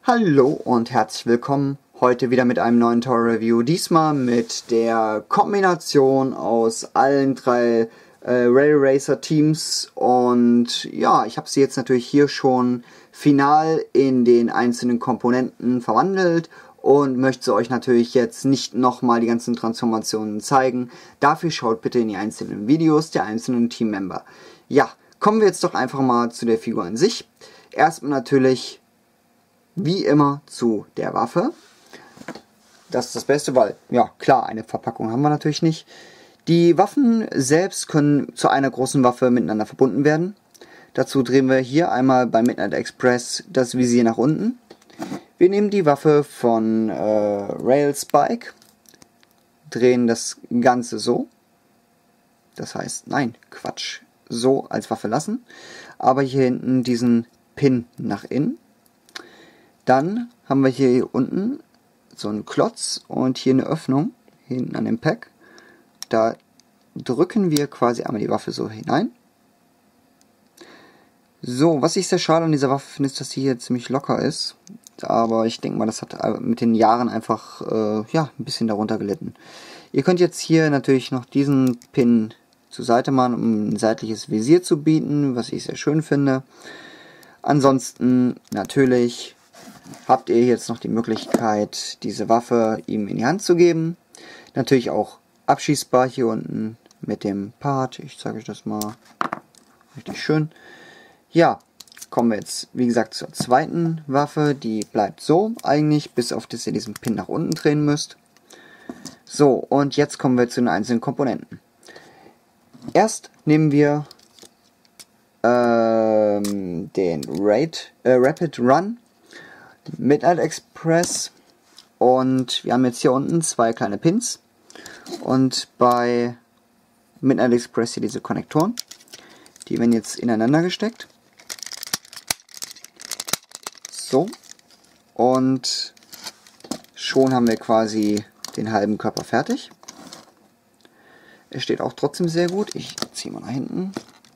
Hallo und herzlich willkommen. Heute wieder mit einem neuen Toy Review. Diesmal mit der Kombination aus allen drei Rail Racer Teams. Und ja, ich habe sie jetzt natürlich hier schon final in den einzelnen Komponenten verwandelt. Und möchte euch natürlich jetzt nicht nochmal die ganzen Transformationen zeigen. Dafür schaut bitte in die einzelnen Videos der einzelnen Teammember. Ja, kommen wir jetzt doch einfach mal zu der Figur an sich. Erstmal natürlich wie immer zu der Waffe. Das ist das Beste, weil, ja klar, eine Verpackung haben wir natürlich nicht. Die Waffen selbst können zu einer großen Waffe miteinander verbunden werden. Dazu drehen wir hier einmal bei Midnight Express das Visier nach unten. Wir nehmen die Waffe von Rail Spike, drehen das Ganze so. Das heißt, nein, Quatsch, so als Waffe lassen. Aber hier hinten diesen Pin nach innen. Dann haben wir hier unten so einen Klotz und hier eine Öffnung, hinten an dem Pack. Da drücken wir quasi einmal die Waffe so hinein. So, was ich sehr schade an dieser Waffe finde, ist, dass sie hier ziemlich locker ist. Aber ich denke mal, das hat mit den Jahren einfach ja, ein bisschen darunter gelitten. Ihr könnt jetzt hier natürlich noch diesen Pin zur Seite machen, um ein seitliches Visier zu bieten, was ich sehr schön finde. Ansonsten natürlich habt ihr jetzt noch die Möglichkeit, diese Waffe ihm in die Hand zu geben. Natürlich auch abschießbar hier unten mit dem Part. Ich zeige euch das mal richtig schön. Ja, kommen wir jetzt, wie gesagt, zur zweiten Waffe. Die bleibt so eigentlich, bis auf dass ihr diesen Pin nach unten drehen müsst. So, und jetzt kommen wir zu den einzelnen Komponenten. Erst nehmen wir den Rapid Run Midnight Express, und wir haben jetzt hier unten zwei kleine Pins und bei Midnight Express hier diese Konnektoren, die werden jetzt ineinander gesteckt. So, und schon haben wir quasi den halben Körper fertig. Es steht auch trotzdem sehr gut. Ich ziehe mal nach hinten.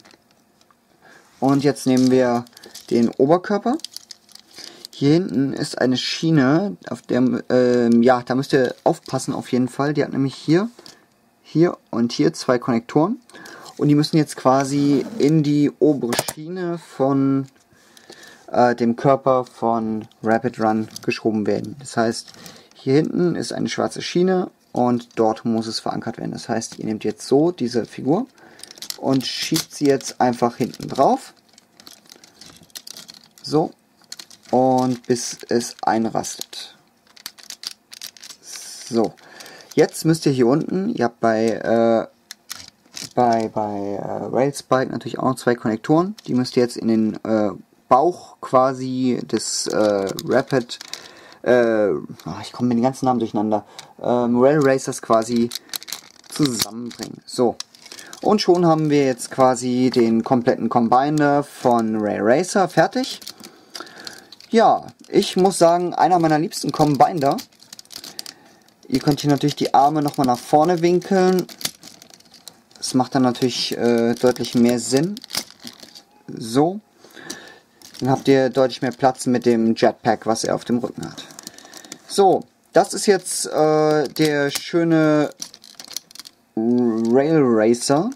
Und jetzt nehmen wir den Oberkörper. Hier hinten ist eine Schiene, auf der, ja, da müsst ihr aufpassen auf jeden Fall. Die hat nämlich hier und hier zwei Konnektoren. Und die müssen jetzt quasi in die obere Schiene von dem Körper von Rapid Run geschoben werden. Das heißt, hier hinten ist eine schwarze Schiene und dort muss es verankert werden. Das heißt, ihr nehmt jetzt so diese Figur und schiebt sie jetzt einfach hinten drauf. So. Und bis es einrastet. So, jetzt müsst ihr hier unten, ihr habt bei Rail Spike natürlich auch noch zwei Konnektoren, die müsst ihr jetzt in den Bauch quasi des Rapid, ich komme mit den ganzen Namen durcheinander, Rail Racers quasi zusammenbringen. So, und schon haben wir jetzt quasi den kompletten Combiner von Rail Racer fertig. Ja, ich muss sagen, einer meiner liebsten Combiner. Ihr könnt hier natürlich die Arme nochmal nach vorne winkeln. Das macht dann natürlich deutlich mehr Sinn. So. Dann habt ihr deutlich mehr Platz mit dem Jetpack, was er auf dem Rücken hat. So, das ist jetzt der schöne Rail Racer.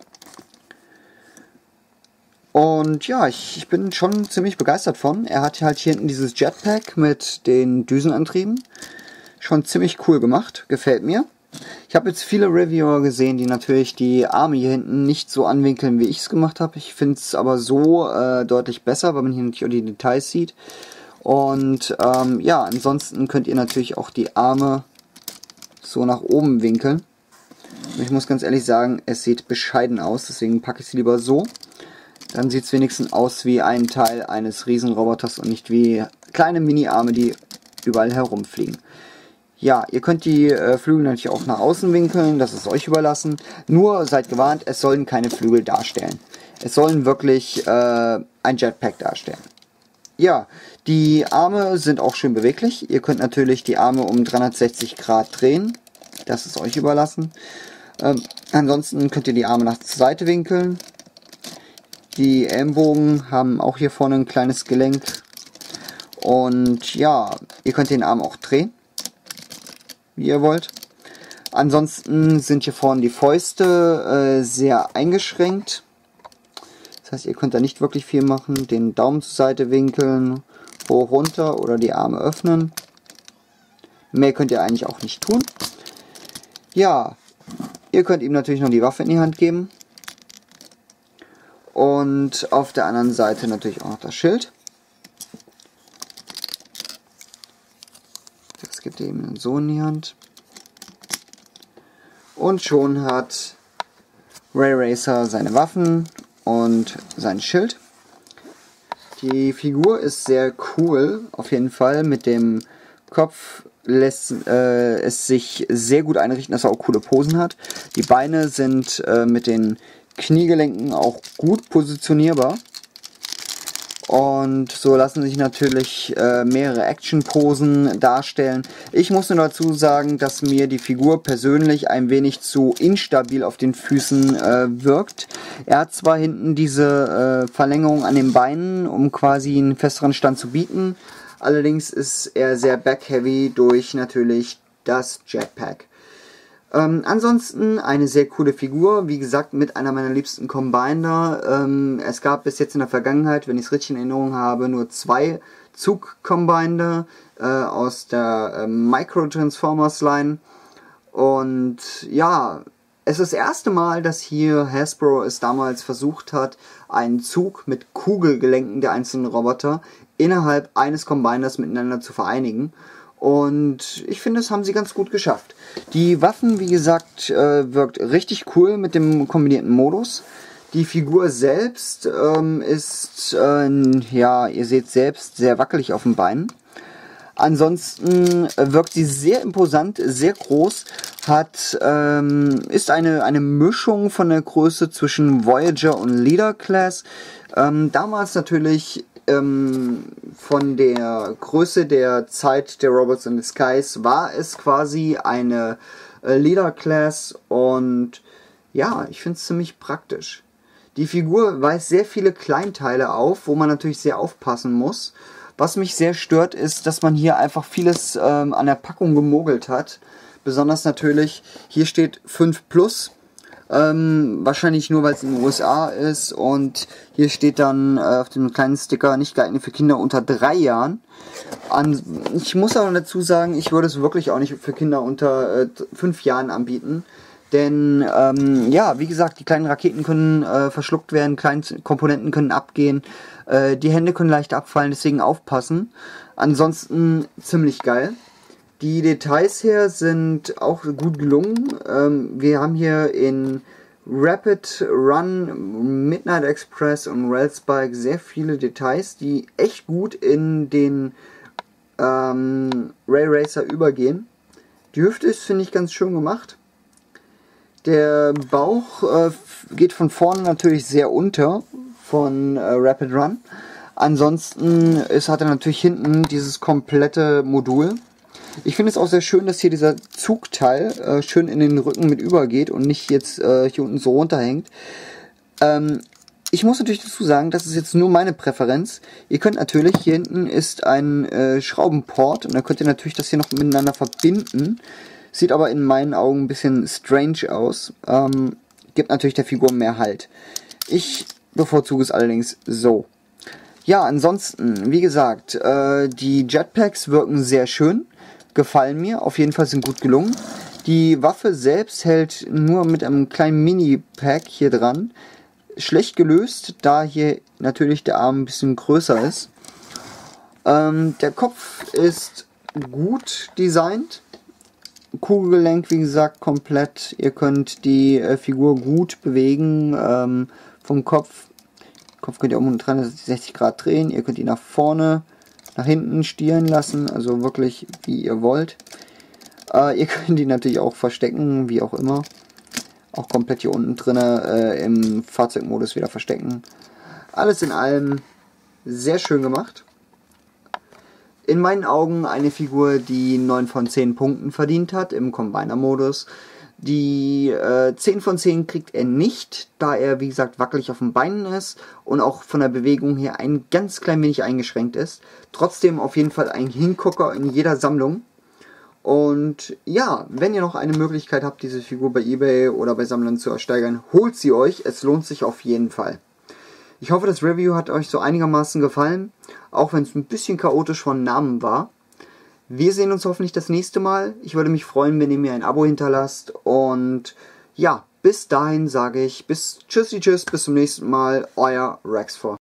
Und ja, ich bin schon ziemlich begeistert von. Er hat halt hier hinten dieses Jetpack mit den Düsenantrieben. Schon ziemlich cool gemacht, gefällt mir. Ich habe jetzt viele Reviewer gesehen, die natürlich die Arme hier hinten nicht so anwinkeln, wie ich es gemacht habe. Ich finde es aber so deutlich besser, weil man hier natürlich auch die Details sieht. Und ja, ansonsten könnt ihr natürlich auch die Arme so nach oben winkeln. Und ich muss ganz ehrlich sagen, es sieht bescheiden aus, deswegen packe ich sie lieber so. Dann sieht es wenigstens aus wie ein Teil eines Riesenroboters und nicht wie kleine Mini-Arme, die überall herumfliegen. Ja, ihr könnt die Flügel natürlich auch nach außen winkeln, das ist euch überlassen. Nur seid gewarnt, es sollen keine Flügel darstellen. Es sollen wirklich ein Jetpack darstellen. Ja, die Arme sind auch schön beweglich. Ihr könnt natürlich die Arme um 360 Grad drehen. Das ist euch überlassen. Ansonsten könnt ihr die Arme nach zur Seite winkeln. Die Ellenbogen haben auch hier vorne ein kleines Gelenk. Und ja, ihr könnt den Arm auch drehen, wie ihr wollt. Ansonsten sind hier vorne die Fäuste sehr eingeschränkt. Das heißt, ihr könnt da nicht wirklich viel machen. Den Daumen zur Seite winkeln, hoch, runter oder die Arme öffnen. Mehr könnt ihr eigentlich auch nicht tun. Ja, ihr könnt ihm natürlich noch die Waffe in die Hand geben. Und auf der anderen Seite natürlich auch noch das Schild. Das gibt ihr ihm so in die Hand. Und schon hat Ray Racer seine Waffen und sein Schild. Die Figur ist sehr cool, auf jeden Fall. Mit dem Kopf lässt es sich sehr gut einrichten, dass er auch coole Posen hat. Die Beine sind mit den Kniegelenken auch gut positionierbar. Und so lassen sich natürlich mehrere Action-Posen darstellen. Ich muss nur dazu sagen, dass mir die Figur persönlich ein wenig zu instabil auf den Füßen wirkt. Er hat zwar hinten diese Verlängerung an den Beinen, um quasi einen festeren Stand zu bieten. Allerdings ist er sehr back-heavy durch natürlich das Jetpack. Ansonsten eine sehr coole Figur, wie gesagt, mit einer meiner liebsten Combiner. Es gab bis jetzt in der Vergangenheit, wenn ich es richtig in Erinnerung habe, nur 2 Zug-Combiner aus der Micro-Transformers-Line. Und ja, es ist das erste Mal, dass hier Hasbro es damals versucht hat, einen Zug mit Kugelgelenken der einzelnen Roboter innerhalb eines Combiners miteinander zu vereinigen. Und ich finde, das haben sie ganz gut geschafft. Die Waffen, wie gesagt, wirkt richtig cool mit dem kombinierten Modus. Die Figur selbst ist, ja, ihr seht selbst, sehr wackelig auf den Beinen. Ansonsten wirkt sie sehr imposant, sehr groß, ist eine Mischung von der Größe zwischen Voyager und Leader Class. Damals natürlich von der Größe der Zeit der Robots in the Skies war es quasi eine Leader Class und ja, ich finde es ziemlich praktisch. Die Figur weist sehr viele Kleinteile auf, wo man natürlich sehr aufpassen muss. Was mich sehr stört, ist, dass man hier einfach vieles an der Packung gemogelt hat. Besonders natürlich, hier steht 5+. Wahrscheinlich nur, weil es in den USA ist, und hier steht dann auf dem kleinen Sticker, nicht geeignet für Kinder unter 3 Jahren. Ich muss aber dazu sagen, ich würde es wirklich auch nicht für Kinder unter 5 Jahren anbieten. Denn, ja, wie gesagt, die kleinen Raketen können verschluckt werden, kleine Komponenten können abgehen, die Hände können leicht abfallen, deswegen aufpassen. Ansonsten ziemlich geil. Die Details hier sind auch gut gelungen. Wir haben hier in Rapid Run, Midnight Express und Railspike sehr viele Details, die echt gut in den Ray Racer übergehen. Die Hüfte ist, finde ich, ganz schön gemacht. Der Bauch geht von vorne natürlich sehr unter von Rapid Run. Ansonsten hat er natürlich hinten dieses komplette Modul. Ich finde es auch sehr schön, dass hier dieser Zugteil schön in den Rücken mit übergeht und nicht jetzt hier unten so runterhängt. Ich muss natürlich dazu sagen, das ist jetzt nur meine Präferenz. Ihr könnt natürlich, hier hinten ist ein Schraubenport und da könnt ihr natürlich das hier noch miteinander verbinden. Sieht aber in meinen Augen ein bisschen strange aus. Gibt natürlich der Figur mehr Halt. Ich bevorzuge es allerdings so. Ja, ansonsten, wie gesagt, die Jetpacks wirken sehr schön. Gefallen mir, auf jeden Fall sind gut gelungen. Die Waffe selbst hält nur mit einem kleinen Mini-Pack hier dran. Schlecht gelöst, da hier natürlich der Arm ein bisschen größer ist. Der Kopf ist gut designt. Kugelgelenk, wie gesagt, komplett. Ihr könnt die Figur gut bewegen vom Kopf. Kopf könnt ihr um 360 Grad drehen. Ihr könnt ihn nach vorne, nach hinten stieren lassen. Also wirklich, wie ihr wollt. Ihr könnt ihn natürlich auch verstecken, wie auch immer. Auch komplett hier unten drin im Fahrzeugmodus wieder verstecken. Alles in allem sehr schön gemacht. In meinen Augen eine Figur, die 9 von 10 Punkten verdient hat im Combiner-Modus. Die 10 von 10 kriegt er nicht, da er, wie gesagt, wackelig auf den Beinen ist und auch von der Bewegung her ein ganz klein wenig eingeschränkt ist. Trotzdem auf jeden Fall ein Hingucker in jeder Sammlung. Und ja, wenn ihr noch eine Möglichkeit habt, diese Figur bei eBay oder bei Sammlern zu ersteigern, holt sie euch. Es lohnt sich auf jeden Fall. Ich hoffe, das Review hat euch so einigermaßen gefallen, auch wenn es ein bisschen chaotisch von Namen war. Wir sehen uns hoffentlich das nächste Mal. Ich würde mich freuen, wenn ihr mir ein Abo hinterlasst. Und ja, bis dahin sage ich tschüss, bis zum nächsten Mal. Euer Rexfor.